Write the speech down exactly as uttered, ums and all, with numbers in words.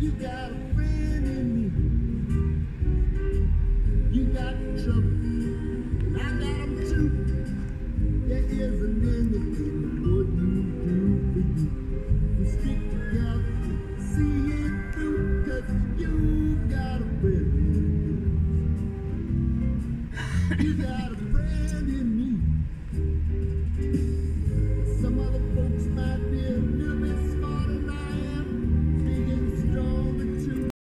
You got a friend in me. You got trouble, and I got them too. There isn't anything I wouldn't do for you. We stick together, see it through, 'cause you got a friend in me. You got a